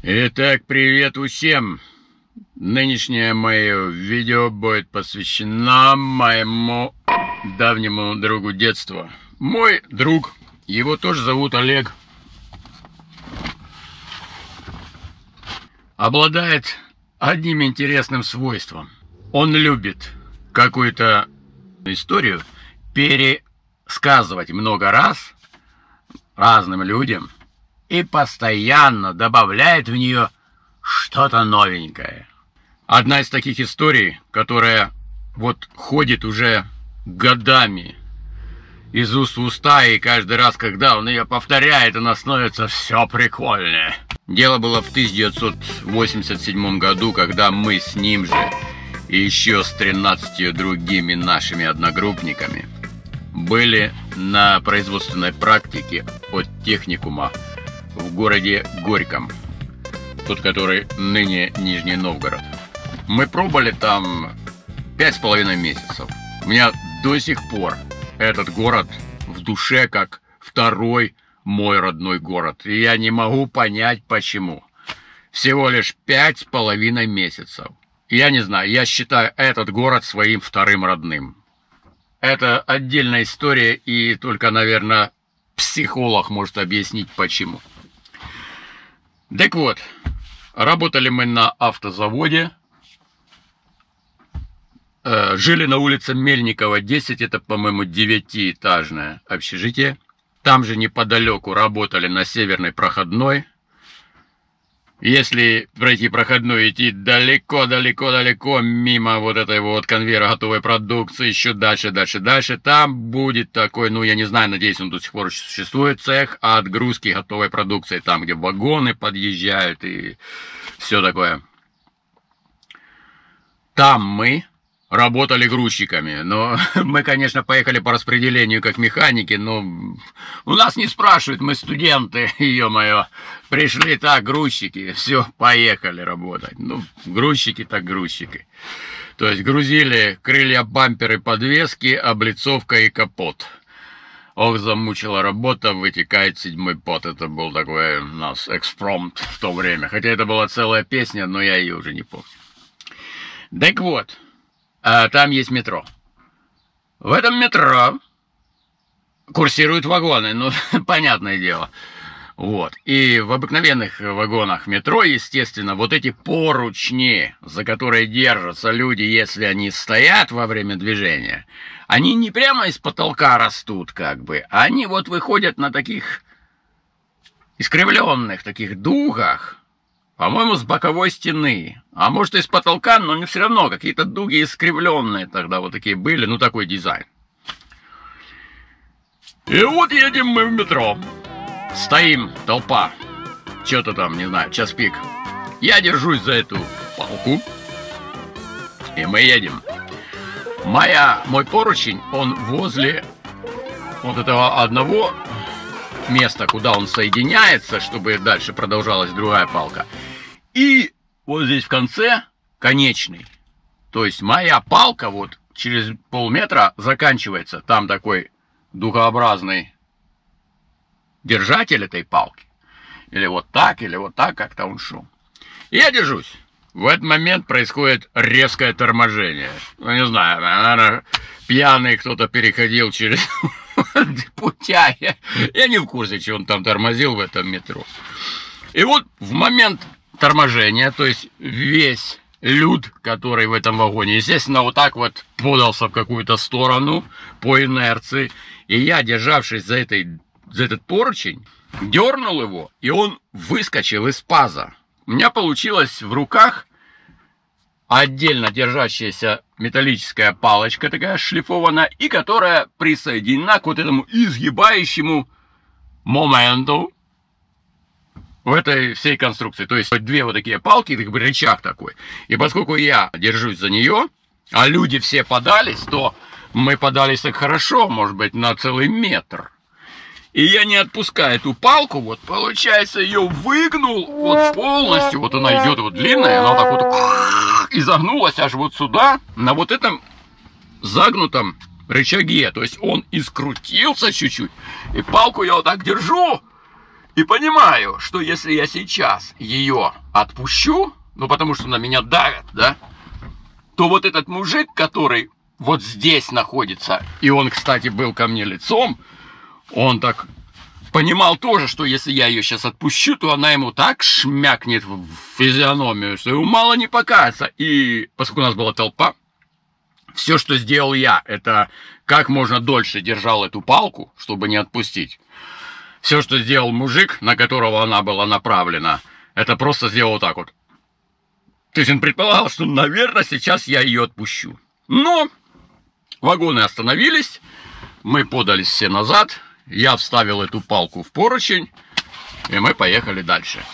Итак, привет всем! Нынешнее мое видео будет посвящено моему давнему другу детства. Мой друг, его тоже зовут Олег, обладает одним интересным свойством. Он любит какую-то историю пересказывать много раз разным людям и постоянно добавляет в нее что-то новенькое. Одна из таких историй, которая вот ходит уже годами из уст в уста, и каждый раз, когда он ее повторяет, она становится все прикольнее. Дело было в 1987 году, когда мы с ним же и еще с 13 другими нашими одногруппниками были на производственной практике от техникума в городе Горьком, тот, который ныне Нижний Новгород. Мы пробыли там 5,5 месяцев. У меня до сих пор этот город в душе как второй мой родной город. И я не могу понять, почему. Всего лишь 5,5 месяцев. Я не знаю, я считаю этот город своим вторым родным. Это отдельная история, и только, наверное, психолог может объяснить, почему. Так вот, работали мы на автозаводе, жили на улице Мельникова, 10, это, по-моему, 9-этажное общежитие. Там же неподалеку работали на Северной проходной. Если пройти проходную, идти далеко мимо вот этой вот конвейера готовой продукции, еще дальше, там будет такой, ну, я не знаю, надеюсь, он до сих пор существует, цех отгрузки готовой продукции, там, где вагоны подъезжают и все такое. Там мы работали грузчиками, но мы, конечно, поехали по распределению как механики, но у нас не спрашивают, мы студенты, ё-моё, пришли так, грузчики, все, поехали работать. Ну, грузчики так грузчики. То есть грузили крылья, бамперы, подвески, облицовка и капот. Ох, замучила работа, вытекает 7-й пот. Это был такой у нас экспромт в то время. Хотя это была целая песня, но я ее уже не помню. Так вот. Там есть метро. В этом метро курсируют вагоны, ну, понятное дело. Вот. И в обыкновенных вагонах метро, естественно, вот эти поручни, за которые держатся люди, если они стоят во время движения, они не прямо из потолка растут, как бы, а они вот выходят на таких искривленных таких дугах, по-моему, с боковой стены. А может, и с потолка, но не все равно. Какие-то дуги искривленные тогда вот такие были. Ну, такой дизайн. И вот едем мы в метро. Стоим, толпа. Что-то там, не знаю, час пик. Я держусь за эту палку. И мы едем. Мой поручень, он возле вот этого одного места, куда он соединяется, чтобы дальше продолжалась другая палка. И вот здесь в конце конечный. То есть моя палка вот через полметра заканчивается. Там такой дугообразный держатель этой палки. Или вот так, как-то он шел. И я держусь. В этот момент происходит резкое торможение. Ну, не знаю, наверное, пьяный кто-то переходил через путя. Я не в курсе, что он там тормозил в этом метро. И вот в момент торможения, то есть весь люд, который в этом вагоне, естественно, вот так вот подался в какую-то сторону по инерции. И я, державшись за этот поручень, дернул его, и он выскочил из паза. У меня получилось в руках отдельно держащаяся металлическая палочка такая шлифованная, и которая присоединена к вот этому изгибающему моменту в этой всей конструкции. То есть две вот такие палки, как бы рычаг такой. И поскольку я держусь за нее, а люди все подались, то мы подались так хорошо, может быть, на целый метр. И я не отпускаю эту палку, вот, получается, ее выгнул вот полностью, вот она идет вот длинная, она так вот изогнулась аж вот сюда, на вот этом загнутом рычаге. То есть он искрутился чуть-чуть, и палку я вот так держу, И понимаю, что если я сейчас ее отпущу, ну потому что на меня давят, да, то вот этот мужик, который вот здесь находится, и он, кстати, был ко мне лицом, он так понимал тоже, что если я ее сейчас отпущу, то она ему так шмякнет в физиономию, что ему мало не покажется. И поскольку у нас была толпа, все, что сделал я, это как можно дольше держал эту палку, чтобы не отпустить. Все, что сделал мужик, на которого она была направлена, это просто сделал вот так вот. То есть он предполагал, что, наверное, сейчас я ее отпущу. Но вагоны остановились, мы подались все назад, я вставил эту палку в поручень, и мы поехали дальше.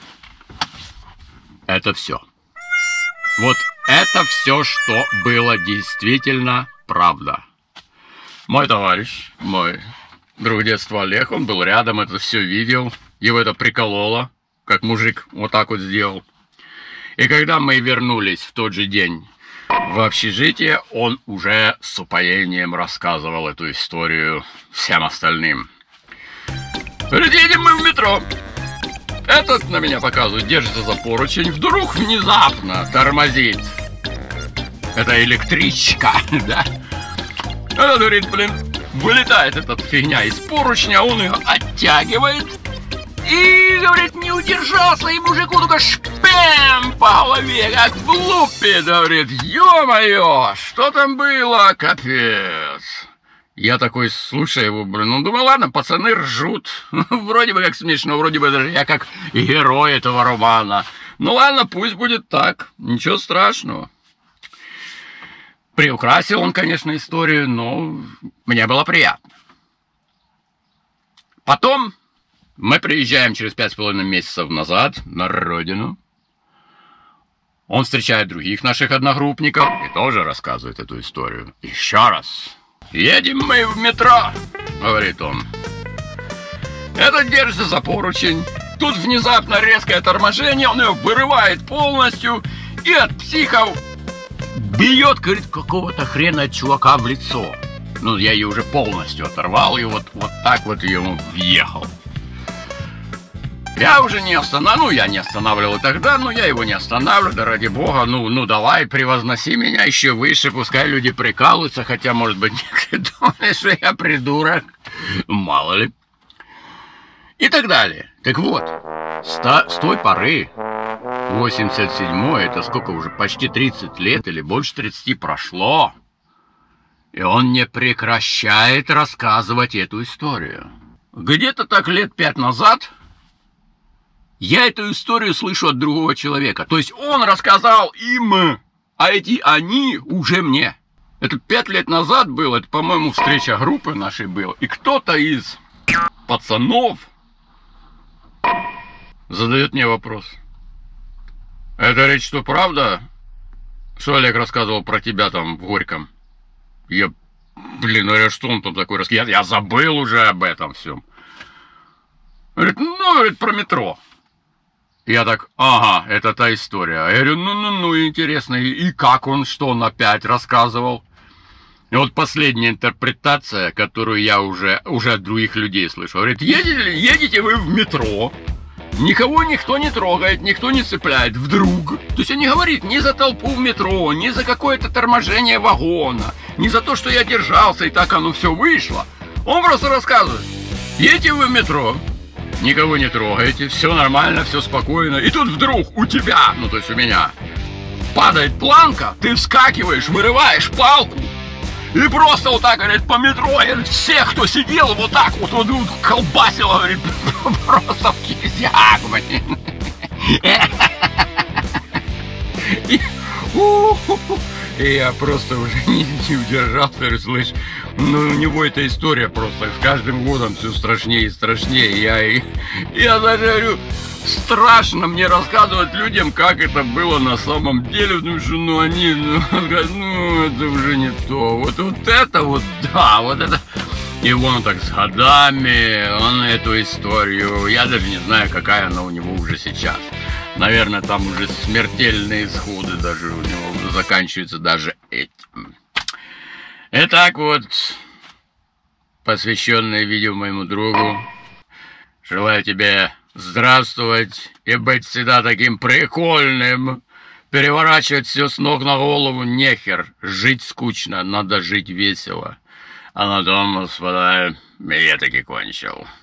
Это все. Вот это все, что было действительно правда. Мой товарищ, мой друг детства Олег, он был рядом, это все видел, его это прикололо, как мужик вот так вот сделал. И когда мы вернулись в тот же день в общежитие, он уже с упоением рассказывал эту историю всем остальным. Говорит, едем мы в метро. Этот на меня показывает, держится за поручень, вдруг внезапно тормозит. Это электричка, да? Она говорит, блин, вылетает эта фигня из поручня, он ее оттягивает и, говорит, не удержался, и мужику только шпэм по голове, как в лупе, говорит, ё-моё, что там было, капец. Я такой слушаю его, блин, ну думаю, ладно, пацаны ржут, вроде бы как смешно, вроде бы даже я как герой этого романа. Ну ладно, пусть будет так, ничего страшного. Приукрасил он, конечно, историю, но мне было приятно. Потом мы приезжаем через 5,5 месяцев назад на родину. Он встречает других наших одногруппников и тоже рассказывает эту историю. Еще раз. Едем мы в метро, говорит он. Этот держится за поручень. Тут внезапно резкое торможение, он ее вырывает полностью и от психов бьет, говорит, какого-то хрена чувака в лицо. Ну, я ее уже полностью оторвал и вот так вот ему въехал. Я уже не останавливал, я не останавливал и тогда, но я его не останавливаю, да ради бога, ну давай, превозноси меня еще выше, пускай люди прикалываются, хотя, может быть, некоторые думают, что я придурок, мало ли. И так далее. Так вот, с той поры, 87-й, это сколько уже, почти 30 лет или больше 30 прошло, и он не прекращает рассказывать эту историю. Где-то так лет 5 назад я эту историю слышу от другого человека. То есть он рассказал им, а эти они уже мне. Это 5 лет назад было, это, по-моему, встреча группы нашей была. И кто-то из пацанов задает мне вопрос. Это речь, что правда, что Олег рассказывал про тебя там в Горьком? Я, блин, ну что он там такой рассказал? Я забыл уже об этом всем. Говорит, ну, говорит, про метро. Я так, ага, это та история. Я говорю, ну, интересно, и как он, что он опять рассказывал? И вот последняя интерпретация, которую я уже от других людей слышу. Говорит, едете вы в метро, никого никто не трогает, никто не цепляет, вдруг. То есть он не говорит ни за толпу в метро, ни за какое-то торможение вагона, ни за то, что я держался, и так оно все вышло. Он просто рассказывает, едете вы в метро, никого не трогаете, все нормально, все спокойно. И тут вдруг у тебя, ну то есть у меня, падает планка, ты вскакиваешь, вырываешь палку и просто вот так, говорит, по метро, говорит, всех, кто сидел, вот так вот, колбасило, говорит, просто в кистях, блин. И я просто уже не удержался, говорю, слышь, ну у него эта история просто с каждым годом все страшнее и страшнее. Я даже говорю, страшно мне рассказывать людям, как это было на самом деле, потому что, это уже не то. Вот это вот, да, вот это. И он так с годами, он эту историю, я даже не знаю, какая она у него уже сейчас. Наверное, там уже смертельные исходы даже у него заканчиваются даже этим. Итак, вот, посвященное видео моему другу, Желаю тебе здравствовать и быть всегда таким прикольным. Переворачивать все с ног на голову нехер. Жить скучно, надо жить весело. А на том, господа, я таки кончил.